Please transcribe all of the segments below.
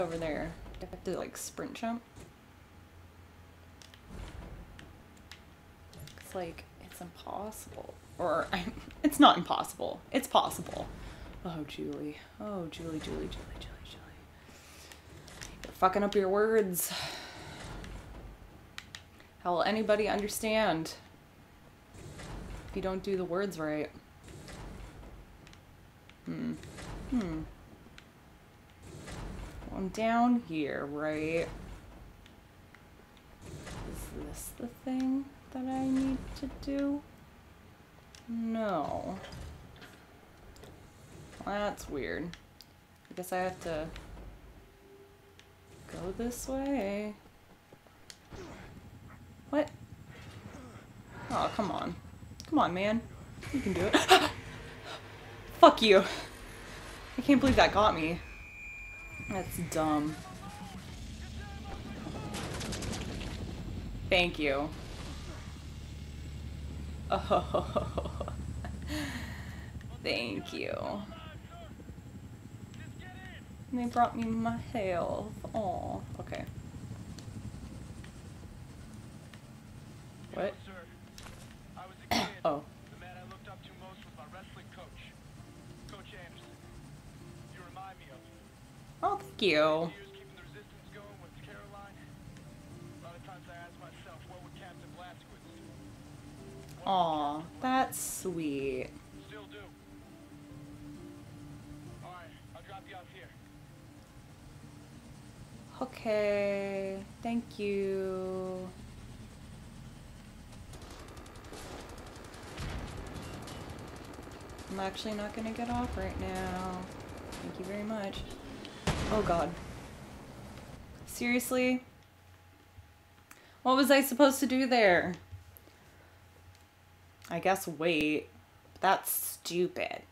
over there? Do I have to like sprint jump? It's like, it's impossible. Or, it's not impossible. It's possible. Oh, Julie. Oh, Julie. You're fucking up your words. How will anybody understand if you don't do the words right? I'm down here, right? Is this the thing that I need to do? No. Well, that's weird. I guess I have to go this way. What? Oh, come on. Come on, man. You can do it. Fuck you. I can't believe that got me. That's dumb. Thank you. Oh. Thank you. And they brought me my health. Oh, okay. What? Oh. The man I looked up to most was my wrestling coach, Coach Anderson. You remind me of him. Oh, thank you. Years keeping the resistance going with Caroline. A lot of times I ask myself, what would Captain Blazkowicz do? Aw, that's sweet. Still do. All right, I'll drop you off here. Okay, thank you. I'm actually not gonna get off right now. Thank you very much. Oh god. Seriously? What was I supposed to do there? I guess wait. That's stupid.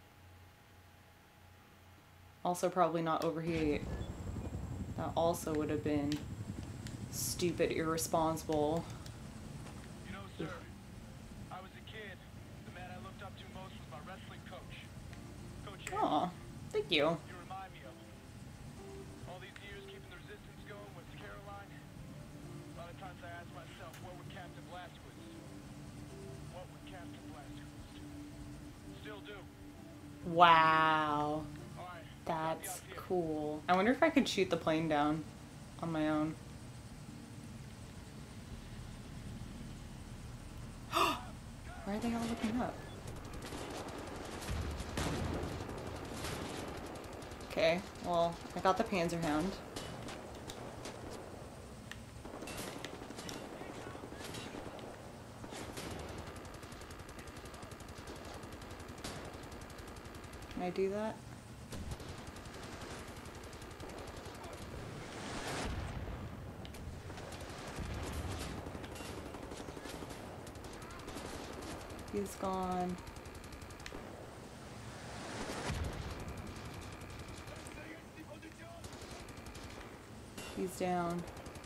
Also probably not overheat. That also would have been stupid, irresponsible. You know, sir, I was a kid. The man I looked up to most was my wrestling coach, Coach Anderson. Aw, thank you. You remind me of him. All these years keeping the resistance going with Caroline. A lot of times I ask myself, what would Captain Blazkowicz do? What would Captain Blazkowicz do? Still do. Wow. All right, That's cool. I wonder if I could shoot the plane down on my own. Why are they all looking up? Okay, well, I got the Panzerhound. Can I do that? He's gone. He's down.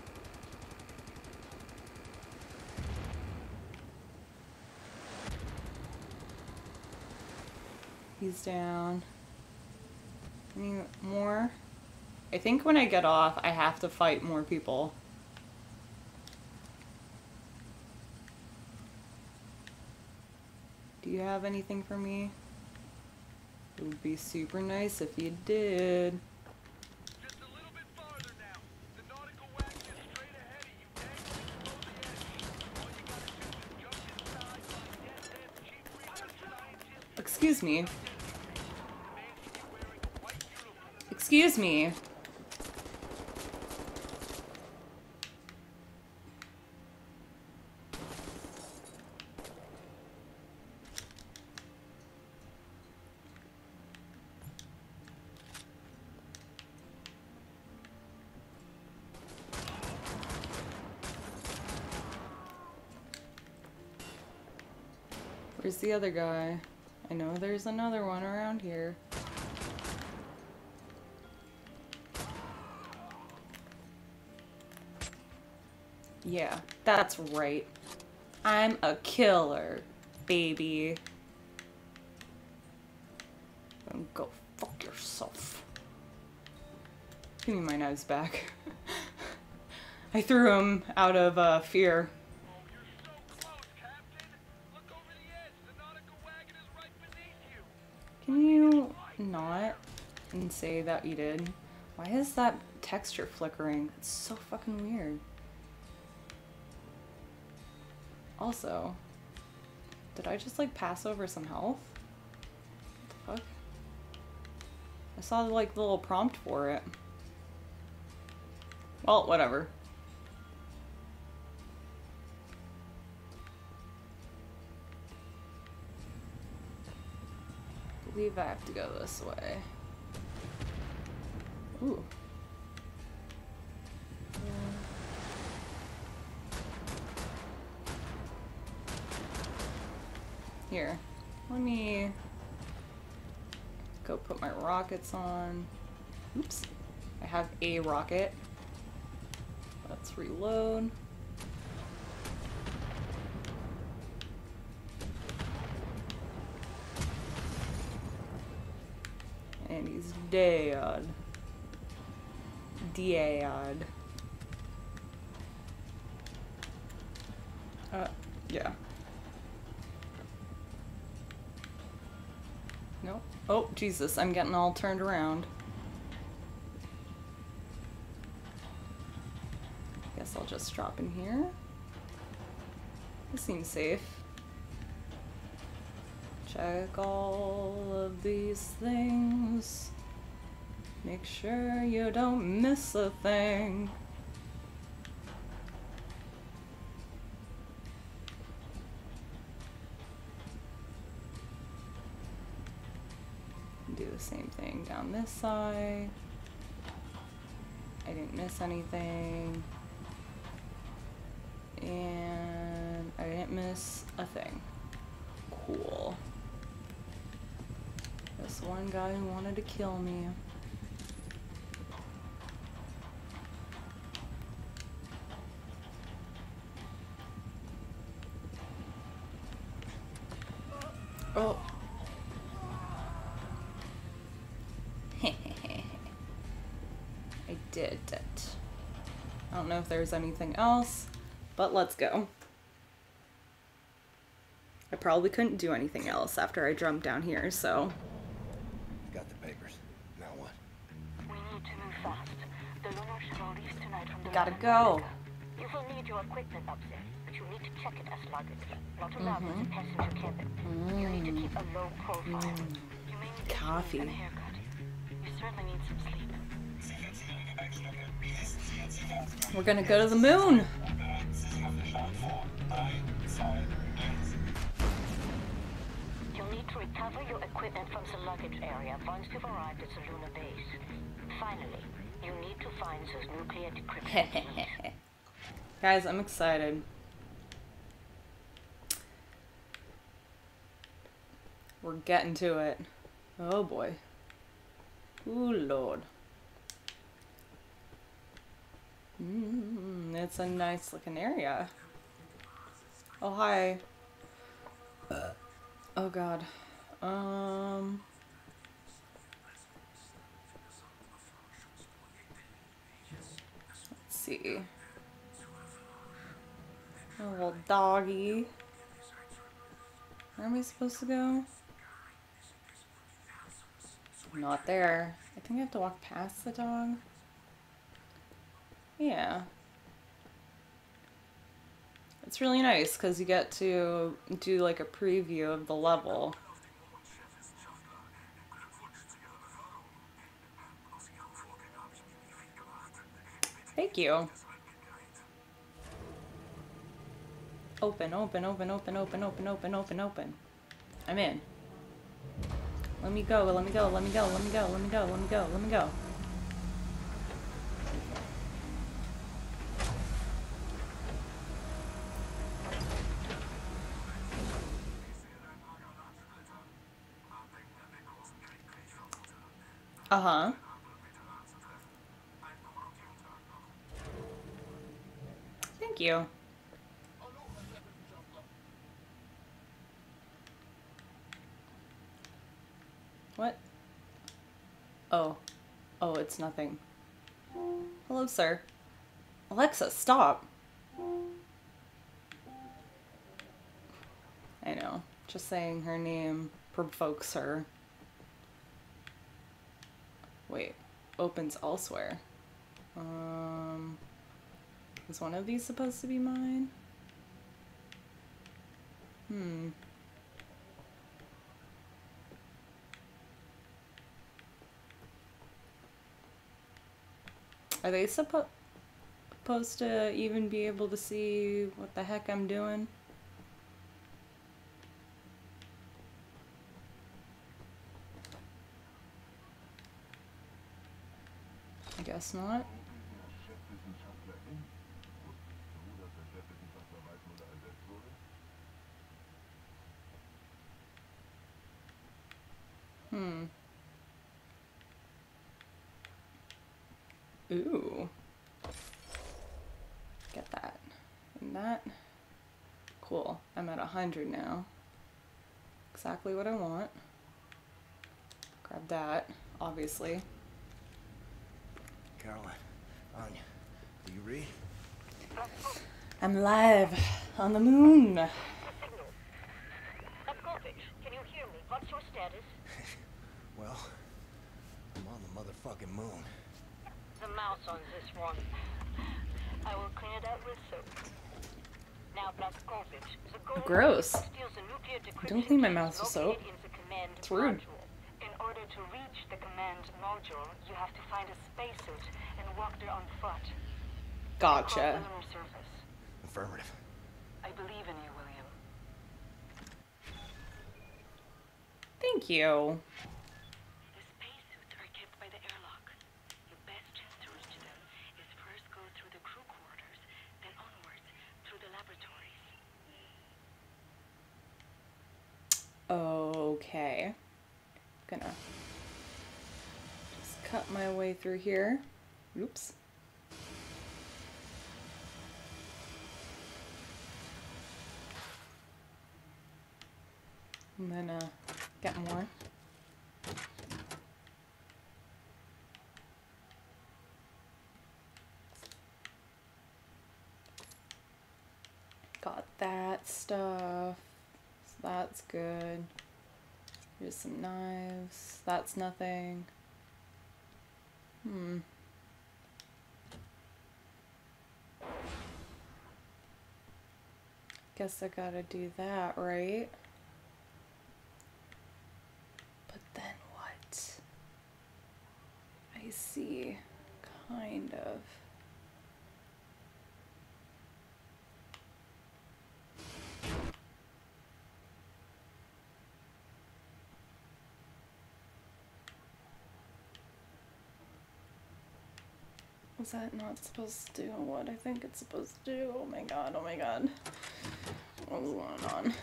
He's down. Any more? I think when I get off, I have to fight more people. Do you have anything for me? It would be super nice if you did. Just a little bit farther now. The nautical wagon is straight ahead of you. Dangling below the edge. All you gotta do is jump inside while the dead chief research scientist Excuse me. man should be wearing a white uniform. Excuse me. Where's the other guy? I know there's another one around here. Yeah, that's right. I'm a killer, baby. Go fuck yourself. Give me my knives back. I threw them out of fear. Oh, you're so close, Captain. Look over the edge. The nautical wagon is right beneath you. Can you not and say that you did? Why is that texture flickering? It's so fucking weird. Also, did I just like pass over some health? What the fuck? I saw like the little prompt for it. Well, whatever. I believe I have to go this way. Ooh. Here, let me go put my rockets on. Oops, I have a rocket. Let's reload. And he's dead. Dead. Yeah. No. Oh, Jesus, I'm getting all turned around. Guess I'll just drop in here. This seems safe. Check all of these things. Make sure you don't miss a thing. Do the same thing down this side. I didn't miss anything. And I didn't miss a thing. Cool. This one guy who wanted to kill me. Oh. I did it. I don't know if there's anything else, but let's go. I probably couldn't do anything else after I jumped down here, so. Got the papers. Now what? We need to move fast. The lunar shuttle leaves tonight from the Gotta London go. Center. You will need your equipment up there, but you need to check it as luggage. Not allowed in the passenger cabin. You need to keep a low profile. You may need a Coffee. shave and a haircut. You certainly need some sleep. We're gonna go to the moon. You'll need to recover your equipment from the luggage area once you've arrived at the lunar base. Finally, you need to find those nuclear decryption keys. Guys, I'm excited. We're getting to it. Oh boy. Ooh, Lord. It's a nice looking area. Oh, hi. Oh, God. Let's see. A little doggy. Where am I supposed to go? Not there. I think I have to walk past the dog. Yeah. It's really nice because you get to do like a preview of the level. Thank you. Open, open, open, open, open, open, open, open, open. I'm in. Let me go, let me go, let me go, let me go, let me go, let me go, let me go. Uh-huh. Thank you. What? Oh. Oh, it's nothing. closer. Alexa, stop. I know. Just saying her name provokes her. Wait. Opens elsewhere. Is one of these supposed to be mine? Are they supposed to even be able to see what the heck I'm doing? I guess not. Ooh. Get that. And that. Cool. I'm at 100 now. Exactly what I want. Grab that, obviously. Caroline, Anya, do you read? I'm live on the moon. Lapkovich, can you hear me? What's your status? Well, I'm on the motherfucking moon. The mouse on this one. I will clean it out with soap. Now, Blazkowicz, the goal Gross. steals the nuclear decryption Don't clean my keys mouse with soap. located in the command It's rude. module. In order to reach the command module, you have to find a spacesuit and walk there on foot. Call the Gotcha. lunar surface. Affirmative. I believe in you, William. Thank you. The spacesuits are kept by the airlock. Your best chance to reach them is first go through the crew quarters, then onwards through the laboratories. Okay. Gonna just cut my way through here. Oops. And then get more. Got that stuff. So that's good. Here's some knives. That's nothing. Guess I gotta do that, right? But then what? I see. Kind of. Was that not supposed to do what I think it's supposed to do? Oh my god, oh my god. What's going on?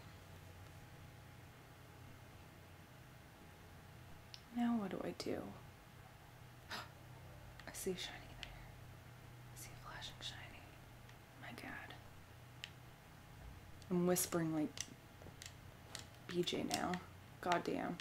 Now what do I do? I see a shiny there. I see a flashing shiny. My god. I'm whispering like BJ now. Goddamn.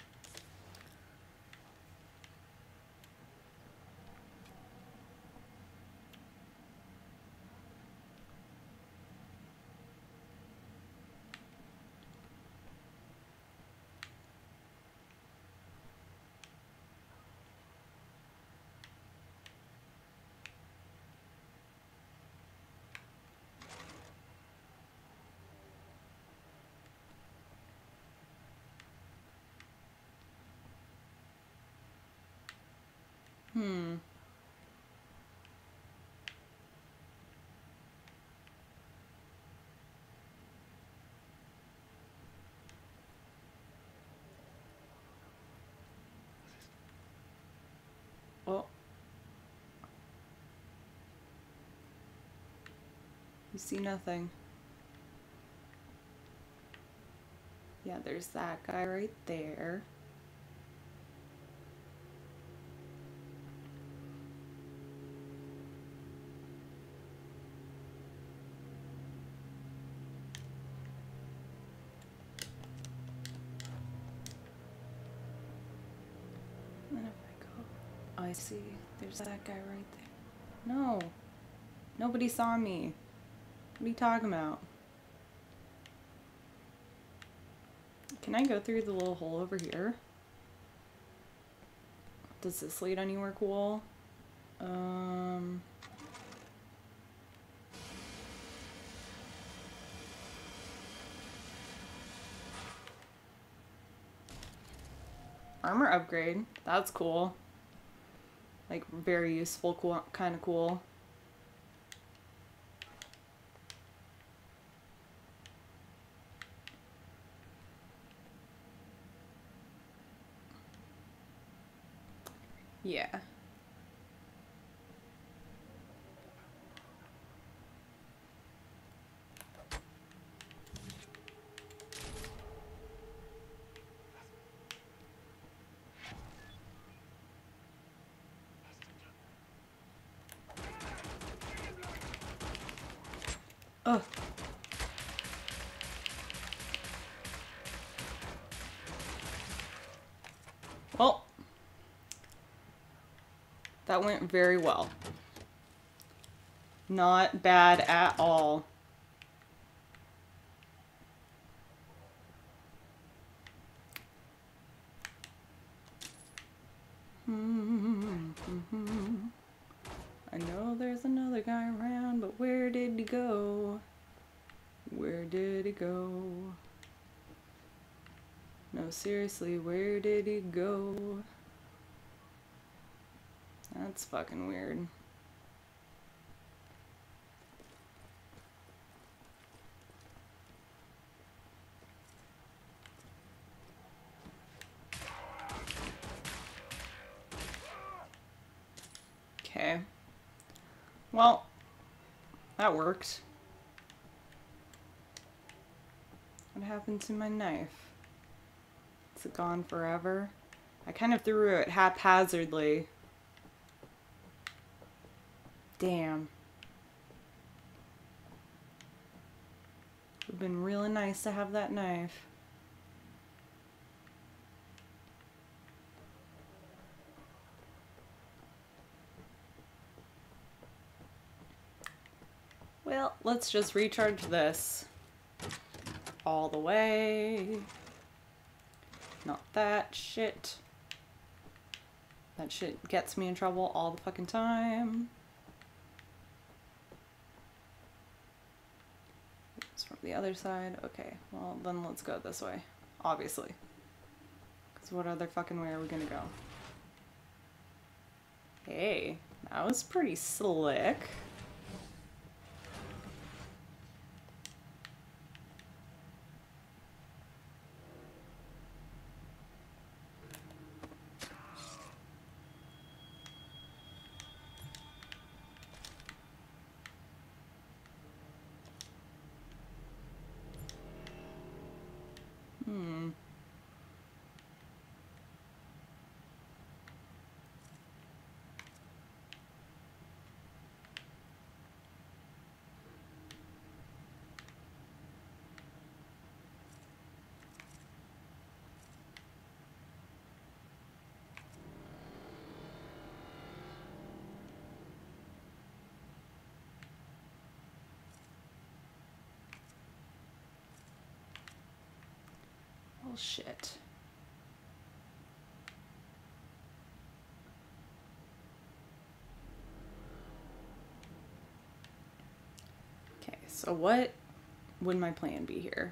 Oh. You see nothing. Yeah, there's that guy right there. And if I go, I see, there's that guy right there. No. Nobody saw me. What are you talking about? Can I go through the little hole over here? Does this lead anywhere cool? Armor upgrade. That's cool. Like, very useful, cool, kind of cool. Yeah. Ugh. Well, that went very well. Not bad at all. I know there's another guy around, but where did he go? Where did he go? No, seriously, where did he go? That's fucking weird. Okay. Well, that worked. What happened to my knife? Is it gone forever? I kind of threw it haphazardly. Damn. It would have been really nice to have that knife. Well, let's just recharge this. All the way. Not that shit. That shit gets me in trouble all the fucking time. It's from the other side. Okay, well then let's go this way. Obviously. Because what other fucking way are we gonna go? Hey, that was pretty slick. Oh shit. Okay, so what would my plan be here?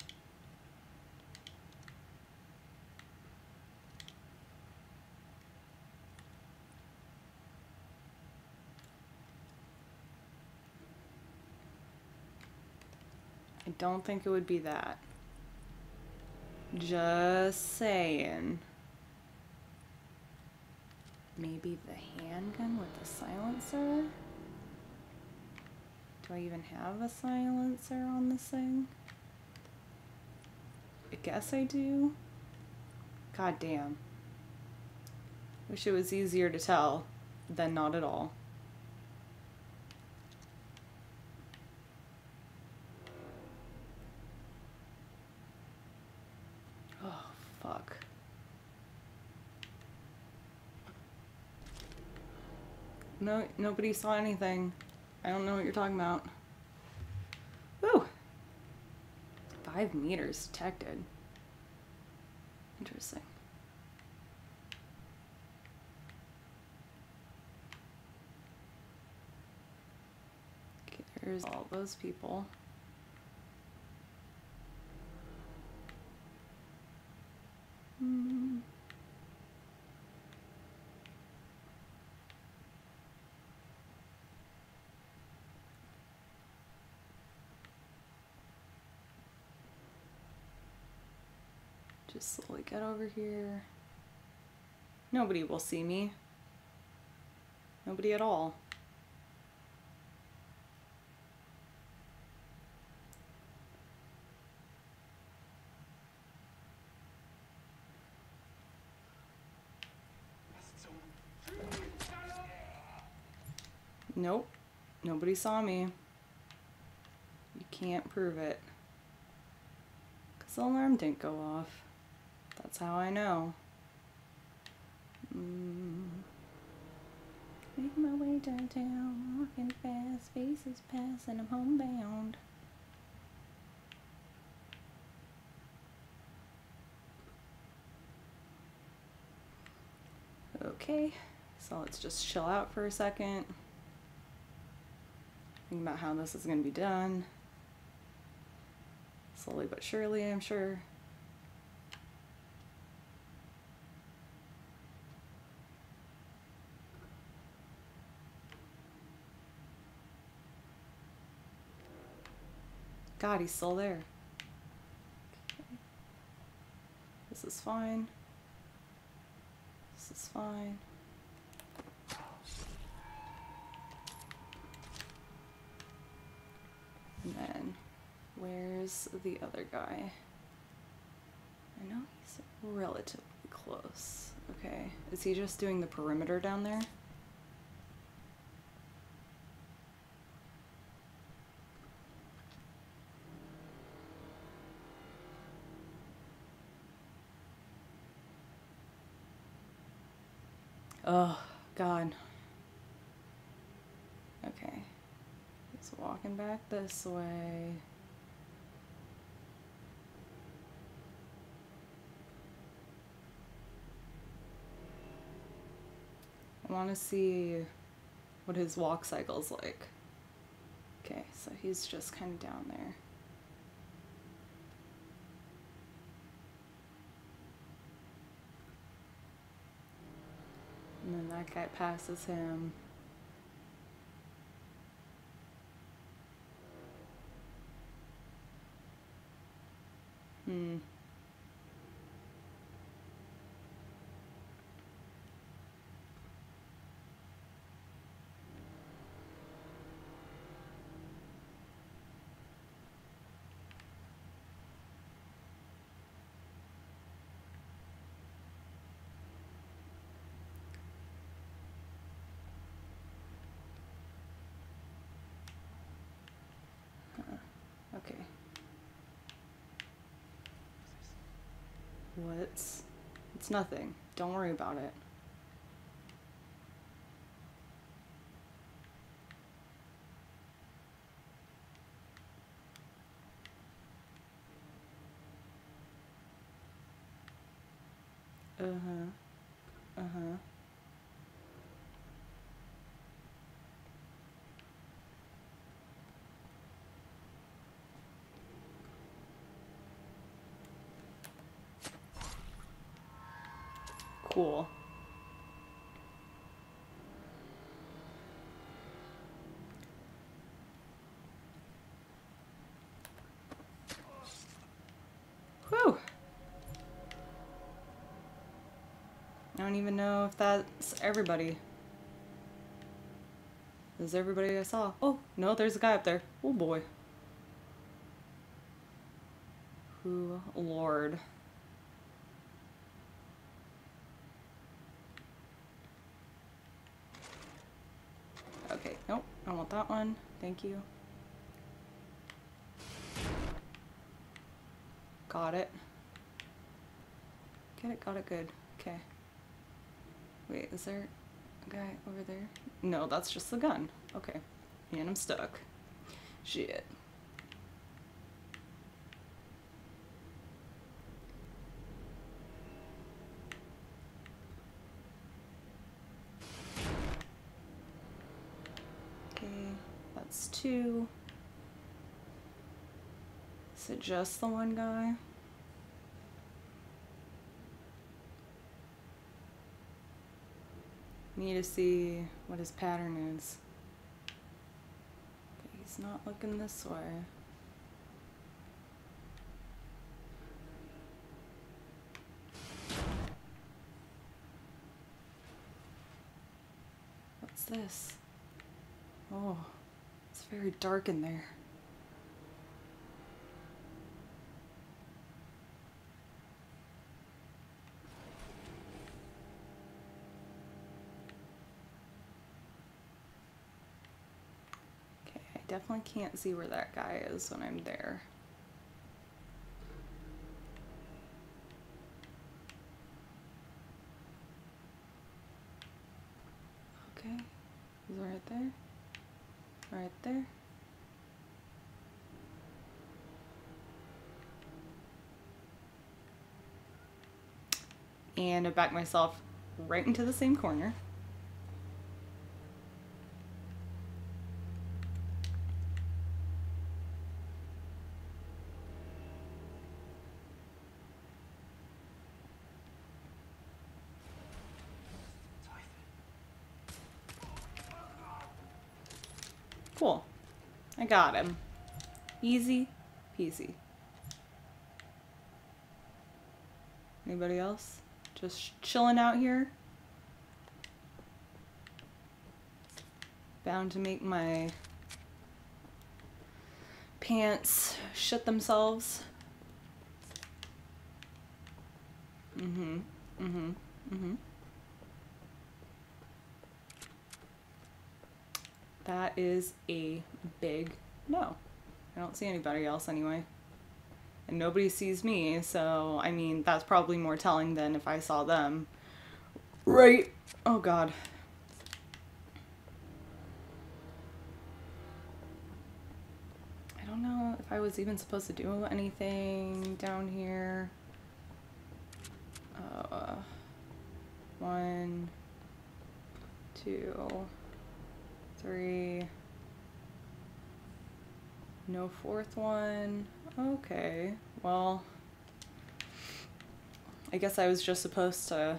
I don't think it would be that. Just saying. Maybe the handgun with the silencer? Do I even have a silencer on this thing? I guess I do. God damn. Wish it was easier to tell than not at all. Oh, fuck. No, nobody saw anything. I don't know what you're talking about. Woo! 5 meters detected. Interesting. Okay, there's all those people. Just slowly get over here. Nobody will see me. Nobody at all. Nope. Nobody saw me. You can't prove it. 'Cause the alarm didn't go off. That's how I know. Make my way downtown, walking fast, faces pass, and I'm homebound. Okay, so let's just chill out for a second. Think about how this is going to be done. Slowly but surely, I'm sure. God, he's still there. Okay. This is fine. This is fine. And then, where's the other guy? I know he's relatively close. Okay, is he just doing the perimeter down there? Oh, God. Okay. Just walking back this way. I want to see what his walk cycle's like. Okay, so he's just kind of down there. And then that guy passes him. Okay. What's... It's nothing. Don't worry about it. Uh-huh. Uh-huh. Cool. Whew. I don't even know if that's everybody. Is everybody I saw? Oh, no, there's a guy up there. Oh boy. Who, Lord. Okay, nope, I don't want that one. Thank you. Got it. Get it, got it, good. Okay. Wait, is there a guy over there? No, that's just the gun. Okay. And I'm stuck. Shit. Okay, that's 2. Is it just the one guy? Need to see what his pattern is. Okay, he's not looking this way. What's this? Oh, it's very dark in there. I definitely can't see where that guy is when I'm there. Okay, he's right there. Right there. And I back myself right into the same corner. Cool. I got him. Easy peasy. Anybody else? Just chilling out here. Bound to make my pants shit themselves. That is a big no. I don't see anybody else anyway. And nobody sees me, so, I mean, that's probably more telling than if I saw them. Right. Oh, God. I don't know if I was even supposed to do anything down here. 1, 2, 3. No 4th one. Okay, well, I guess I was just supposed to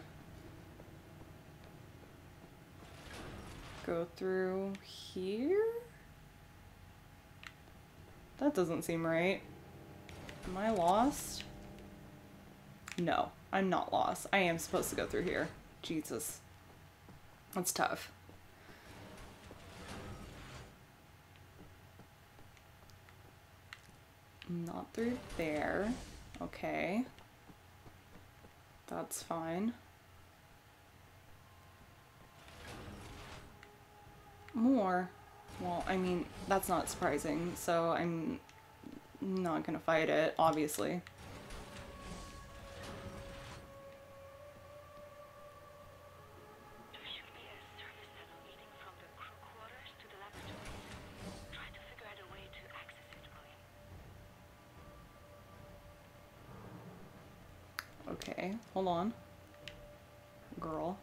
go through here? That doesn't seem right. Am I lost? No, I'm not lost. I am supposed to go through here. Jesus. That's tough. Not through there. Okay. That's fine. More? Well, I mean, that's not surprising, so I'm not gonna fight it, obviously. Okay, hold on. Girl.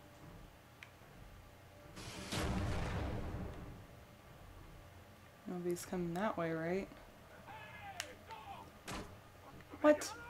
Nobody's coming that way, right? What?